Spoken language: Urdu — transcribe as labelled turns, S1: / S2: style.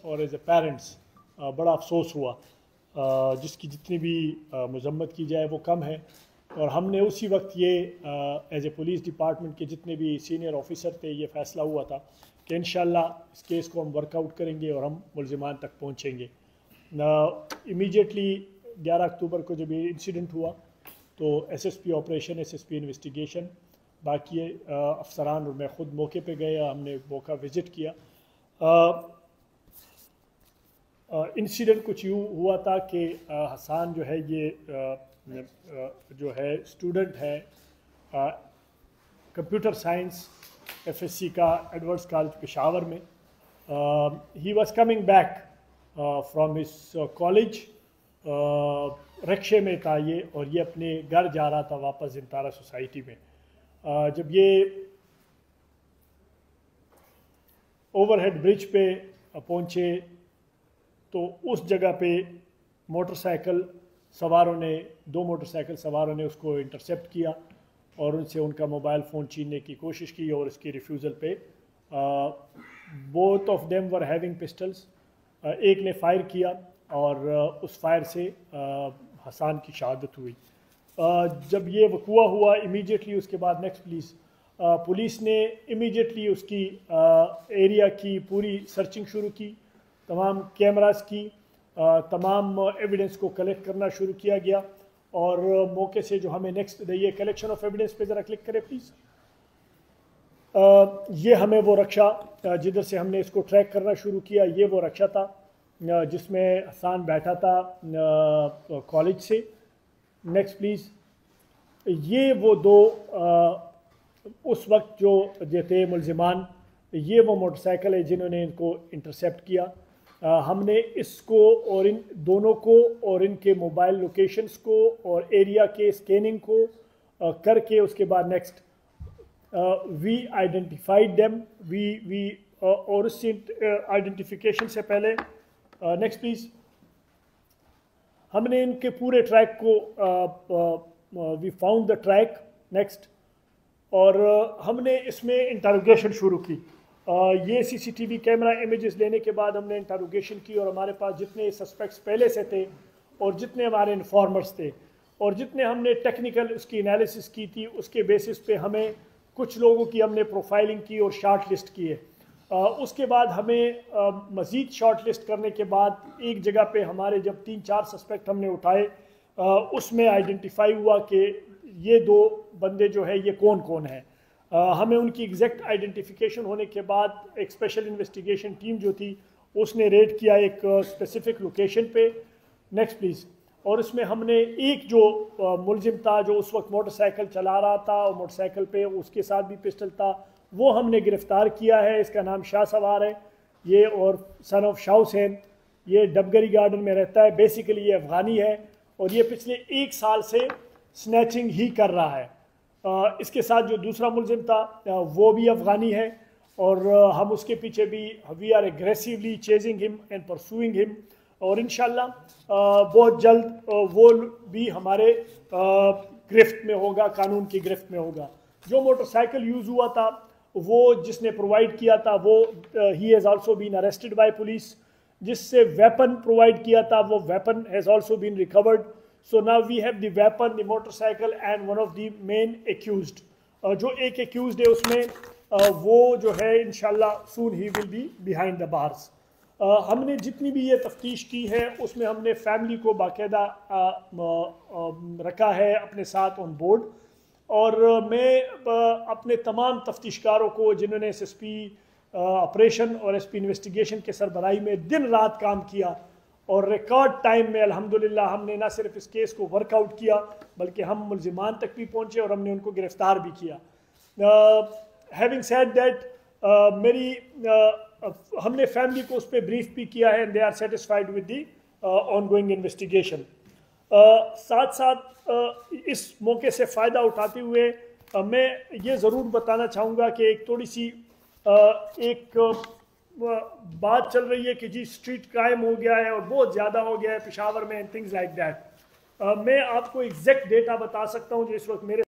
S1: اور ایز اے پیرنٹس بڑا افسوس ہوا، جس کی جتنی بھی مذمت کی جائے وہ کم ہے، اور ہم نے اسی وقت یہ ایز اے پولیس ڈپارٹمنٹ کے جتنے بھی سینئر آفیسر تھے یہ فیصلہ ہوا تھا کہ انشاءاللہ اس کیس کو ہم ورک آؤٹ کریں گے اور ہم ملزمان تک پہنچیں گے۔ امیجیٹلی 11 اکتوبر کو جب یہ انسیڈنٹ ہوا تو S S P operation, S S P investigation, باقی افسران اور میں خود موقع پہ گئے، ہم نے موقع وزٹ کیا۔ انسیڈنٹ کچھ یوں ہوا تھا کہ حسان جو ہے یہ جو ہے اسٹوڈنٹ ہے computer science F S C کا ایڈورڈز کالج پشاور میں۔ He was coming back from his college, رکشے میں تھا یہ، اور یہ اپنے گھر جا رہا تھا واپس زنتارا سوسائٹی میں۔ جب یہ اوور ہیڈ برج پہ پہنچے تو اس جگہ پہ موٹر سائیکل سواروں نے، 2 موٹر سائیکل سواروں نے اس کو انٹرسیپٹ کیا اور ان سے ان کا موبائل فون چھیننے کی کوشش کی، اور اس کی ریفیوزل پہ both of them were having pistols, ایک نے فائر کیا اور اس فائر سے حسان کی شہادت ہوئی۔ جب یہ وقوع ہوا امیجیٹلی اس کے بعد نیکسٹ پولیس نے امیجیٹلی اس کی ایریا کی پوری سرچنگ شروع کی، تمام کیمراز کی، تمام ایویڈنس کو کلیکٹ کرنا شروع کیا گیا، اور موقع سے جو ہمیں نیکسٹ یہ کلیکشن آف ایویڈنس پہ ذرا کلک کرے پلیز۔ یہ ہمیں وہ رکشہ جدھر سے ہم نے اس کو ٹریک کرنا شروع کیا، یہ وہ رکشہ تھا جس میں حسان بیٹھا تھا کالج سے۔ Next please. یہ وہ 2 اس وقت جو تھے ملزمان، یہ وہ موٹر سائیکل ہے جنہوں نے ان کو انٹرسیپٹ کیا۔ ہم نے اس کو اور ان دونوں کو اور ان کے موبائل لوکیشنز کو اور ایریا کے اسکیننگ کو کر کے اس کے بعد next we identified them, we اور اس آئیڈینٹیفیکیشن سے پہلے نیکسٹ پلیز، ہم نے ان کے پورے ٹریک کو we found the track next, اور ہم نے اس میں انٹروگیشن شروع کی۔ یہ C C T V camera images لینے کے بعد ہم نے انٹروگیشن کی، اور ہمارے پاس جتنے سسپیکٹس پہلے سے تھے اور جتنے ہمارے انفارمرز تھے اور جتنے ہم نے ٹیکنیکل اس کی انالیسس کی تھی، اس کے بیسس پہ ہمیں کچھ لوگوں کی ہم نے پروفائلنگ کی اور شارٹ لسٹ کی ہے۔ اس کے بعد ہمیں مزید شارٹ لسٹ کرنے کے بعد ایک جگہ پہ ہمارے جب 3-4 سسپیکٹ ہم نے اٹھائے، اس میں آئیڈینٹیفائی ہوا کہ یہ 2 بندے جو ہے یہ کون ہیں۔ ہمیں ان کی ایگزیکٹ آئیڈینٹیفیکیشن ہونے کے بعد ایک اسپیشل انویسٹیگیشن ٹیم جو تھی اس نے ریڈ کیا ایک اسپیسیفک لوکیشن پہ۔ Next please. اور اس میں ہم نے ایک جو ملزم تھا جو اس وقت موٹر سائیکل چلا رہا تھا اور موٹر سائیکل پہ اس کے ساتھ بھی پسٹل تھا، وہ ہم نے گرفتار کیا ہے۔ اس کا نام شاہ سوار ہے یہ، اور سن آف شاہ حسین، یہ ڈبگری گارڈن میں رہتا ہے۔ بیسیکلی یہ افغانی ہے اور یہ پچھلے 1 سال سے سنیچنگ ہی کر رہا ہے۔ اس کے ساتھ جو دوسرا ملزم تھا وہ بھی افغانی ہے، اور ہم اس کے پیچھے بھی we are aggressively chasing him and pursuing him, اور انشاءاللہ بہت جلد وہ بھی ہمارے گرفت میں ہوگا، قانون کی گرفت میں ہوگا۔ جو موٹر سائیکل یوز ہوا تھا وہ جس نے پرووائڈ کیا تھا وہ he has also been arrested by police. جس سے ویپن پرووائڈ کیا تھا وہ weapon has also been recovered. So now we have the weapon, the motorcycle and one of the main accused. جو ایک accused ہے اس میں وہ جو ہے انشاءاللہ soon he will be behind the bars۔ ہم نے جتنی بھی یہ تفتیش کی ہے اس میں ہم نے فیملی کو باقاعدہ رکھا ہے اپنے ساتھ آن بورڈ، اور میں اپنے تمام تفتیشکاروں کو جنہوں نے ایس ایس پی آپریشن اور ایس پی انویسٹیگیشن کے سربراہی میں دن رات کام کیا، اور ریکارڈ ٹائم میں الحمدللہ ہم نے نہ صرف اس کیس کو ورک آؤٹ کیا بلکہ ہم ملزمان تک بھی پہنچے اور ہم نے ان کو گرفتار بھی کیا۔ ہیونگ سیڈ دیٹ، ہم نے فیملی کو اس پہ بریف بھی کیا ہے، they are satisfied with the ongoing investigation. ساتھ ساتھ اس موقع سے فائدہ اٹھاتے ہوئے میں یہ ضرور بتانا چاہوں گا کہ ایک تھوڑی سی ایک بات چل رہی ہے کہ جی اسٹریٹ کرائم ہو گیا ہے اور بہت زیادہ ہو گیا ہے پشاور میں اینڈ تھنگز لائک دیٹ۔ میں آپ کو ایگزیکٹ ڈیٹا بتا سکتا ہوں جو اس وقت میرے